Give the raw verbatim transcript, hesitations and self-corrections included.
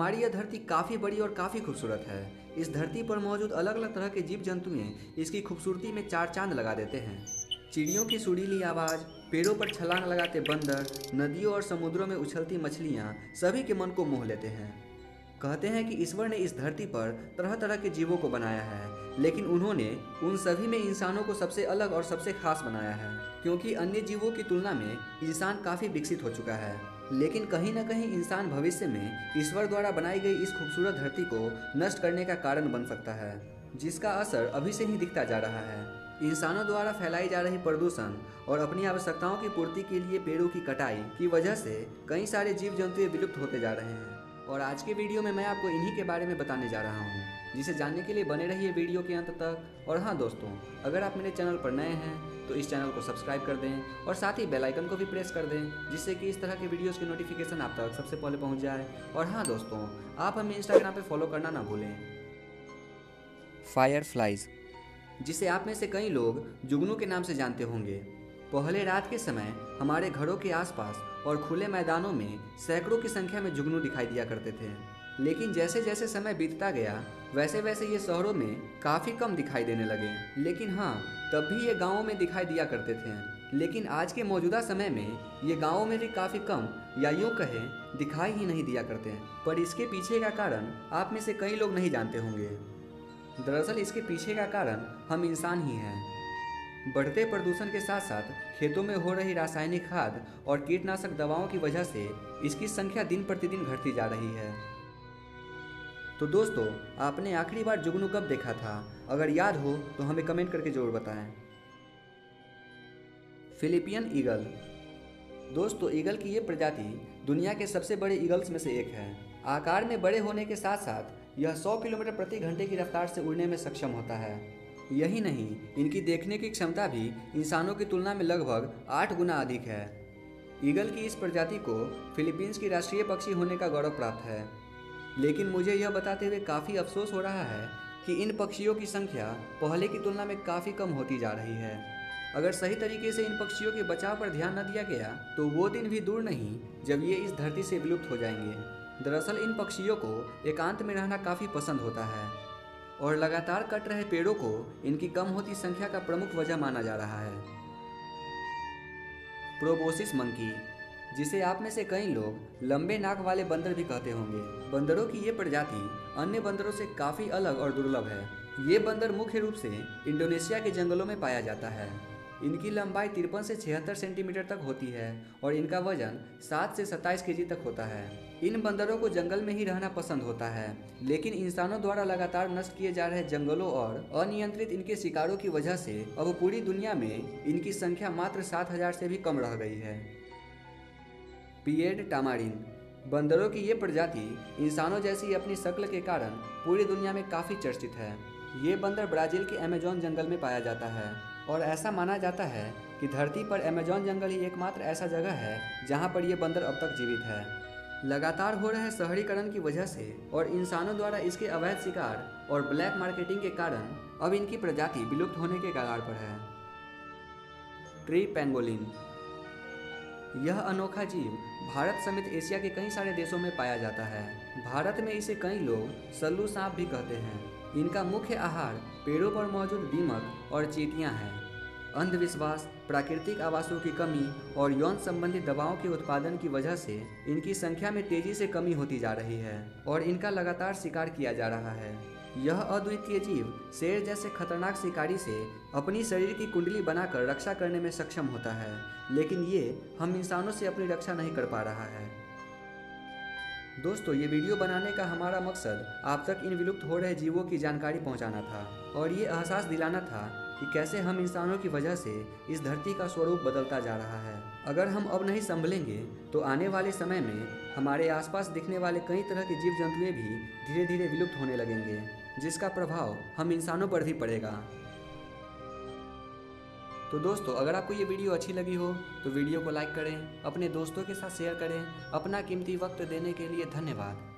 हमारी यह धरती काफ़ी बड़ी और काफ़ी खूबसूरत है। इस धरती पर मौजूद अलग अलग तरह के जीव जंतुएं इसकी खूबसूरती में चार चांद लगा देते हैं। चिड़ियों की सुरीली आवाज़, पेड़ों पर छलांग लगाते बंदर, नदियों और समुद्रों में उछलती मछलियाँ सभी के मन को मोह लेते हैं। कहते हैं कि ईश्वर ने इस धरती पर तरह तरह के जीवों को बनाया है, लेकिन उन्होंने उन सभी में इंसानों को सबसे अलग और सबसे खास बनाया है, क्योंकि अन्य जीवों की तुलना में इंसान काफ़ी विकसित हो चुका है। लेकिन कहीं न कहीं इंसान भविष्य में ईश्वर द्वारा बनाई गई इस खूबसूरत धरती को नष्ट करने का कारण बन सकता है, जिसका असर अभी से ही दिखता जा रहा है। इंसानों द्वारा फैलाई जा रही प्रदूषण और अपनी आवश्यकताओं की पूर्ति के लिए पेड़ों की कटाई की वजह से कई सारे जीव जंतु विलुप्त होते जा रहे हैं। और आज के वीडियो में मैं आपको इन्हीं के बारे में बताने जा रहा हूँ, जिसे जानने के लिए बने रहिए वीडियो के अंत तक। और हाँ दोस्तों, अगर आप मेरे चैनल पर नए हैं तो इस चैनल को सब्सक्राइब कर दें और साथ ही बेल आइकन को भी प्रेस कर दें, जिससे कि इस तरह के वीडियोस की नोटिफिकेशन आप तक सबसे पहले पहुँच जाए। और हाँ दोस्तों, आप हमें इंस्टाग्राम पर फॉलो करना ना भूलें। फायरफ्लाइज, जिसे आप में से कई लोग जुगनू के नाम से जानते होंगे। पहले रात के समय हमारे घरों के आसपास और खुले मैदानों में सैकड़ों की संख्या में जुगनू दिखाई दिया करते थे, लेकिन जैसे जैसे समय बीतता गया वैसे वैसे ये शहरों में काफ़ी कम दिखाई देने लगे। लेकिन हाँ, तब भी ये गाँवों में दिखाई दिया करते थे। लेकिन आज के मौजूदा समय में ये गाँवों में भी काफ़ी कम, या यूँ कहें दिखाई ही नहीं दिया करते। पर इसके पीछे का कारण आप में से कई लोग नहीं जानते होंगे। दरअसल इसके पीछे का कारण हम इंसान ही हैं। बढ़ते प्रदूषण के साथ साथ खेतों में हो रही रासायनिक खाद और कीटनाशक दवाओं की वजह से इसकी संख्या दिन प्रतिदिन घटती जा रही है। तो दोस्तों, आपने आखिरी बार जुगनू कब देखा था? अगर याद हो तो हमें कमेंट करके जरूर बताएं। Philippian eagle. दोस्तों, ईगल की ये प्रजाति दुनिया के सबसे बड़े ईगल्स में से एक है। आकार में बड़े होने के साथ साथ यह सौ किलोमीटर प्रति घंटे की रफ्तार से उड़ने में सक्षम होता है। यही नहीं, इनकी देखने की क्षमता भी इंसानों की तुलना में लगभग आठ गुना अधिक है। ईगल की इस प्रजाति को फिलीपींस की राष्ट्रीय पक्षी होने का गौरव प्राप्त है। लेकिन मुझे यह बताते हुए काफ़ी अफसोस हो रहा है कि इन पक्षियों की संख्या पहले की तुलना में काफ़ी कम होती जा रही है। अगर सही तरीके से इन पक्षियों के बचाव पर ध्यान न दिया गया तो वो दिन भी दूर नहीं जब ये इस धरती से विलुप्त हो जाएंगे। दरअसल इन पक्षियों को एकांत में रहना काफ़ी पसंद होता है और लगातार कट रहे पेड़ों को इनकी कम होती संख्या का प्रमुख वजह माना जा रहा है। प्रोबोसिस मंकी, जिसे आप में से कई लोग लंबे नाक वाले बंदर भी कहते होंगे। बंदरों की ये प्रजाति अन्य बंदरों से काफ़ी अलग और दुर्लभ है। ये बंदर मुख्य रूप से इंडोनेशिया के जंगलों में पाया जाता है। इनकी लंबाई तिरपन से छिहत्तर सेंटीमीटर तक होती है और इनका वजन सात से सत्ताईस केजी तक होता है। इन बंदरों को जंगल में ही रहना पसंद होता है, लेकिन इंसानों द्वारा लगातार नष्ट किए जा रहे जंगलों और अनियंत्रित इनके शिकारों की वजह से अब पूरी दुनिया में इनकी संख्या मात्र सात हजार से भी कम रह गई है। पिएड टामारिन, बंदरों की ये प्रजाति इंसानों जैसी अपनी शक्ल के कारण पूरी दुनिया में काफ़ी चर्चित है। ये बंदर ब्राज़ील के अमेजॉन जंगल में पाया जाता है और ऐसा माना जाता है कि धरती पर अमेजॉन जंगल ही एकमात्र ऐसा जगह है जहाँ पर यह बंदर अब तक जीवित है। लगातार हो रहे शहरीकरण की वजह से और इंसानों द्वारा इसके अवैध शिकार और ब्लैक मार्केटिंग के कारण अब इनकी प्रजाति विलुप्त होने के कगार पर है। ट्री पेंगोलिन, यह अनोखा जीव भारत समेत एशिया के कई सारे देशों में पाया जाता है। भारत में इसे कई लोग सल्लू सांप भी कहते हैं। इनका मुख्य आहार पेड़ों पर मौजूद दीमक और चींटियां हैं। अंधविश्वास, प्राकृतिक आवासों की कमी और यौन संबंधी दवाओं के उत्पादन की वजह से इनकी संख्या में तेजी से कमी होती जा रही है और इनका लगातार शिकार किया जा रहा है। यह अद्वितीय जीव शेर जैसे खतरनाक शिकारी से अपनी शरीर की कुंडली बनाकर रक्षा करने में सक्षम होता है, लेकिन ये हम इंसानों से अपनी रक्षा नहीं कर पा रहा है। दोस्तों, ये वीडियो बनाने का हमारा मकसद आप तक इन विलुप्त हो रहे जीवों की जानकारी पहुंचाना था और ये एहसास दिलाना था कि कैसे हम इंसानों की वजह से इस धरती का स्वरूप बदलता जा रहा है। अगर हम अब नहीं संभलेंगे तो आने वाले समय में हमारे आसपास दिखने वाले कई तरह के जीव जंतुएं भी धीरे धीरे विलुप्त होने लगेंगे, जिसका प्रभाव हम इंसानों पर भी पड़ेगा। तो दोस्तों, अगर आपको ये वीडियो अच्छी लगी हो तो वीडियो को लाइक करें, अपने दोस्तों के साथ शेयर करें। अपना कीमती वक्त देने के लिए धन्यवाद।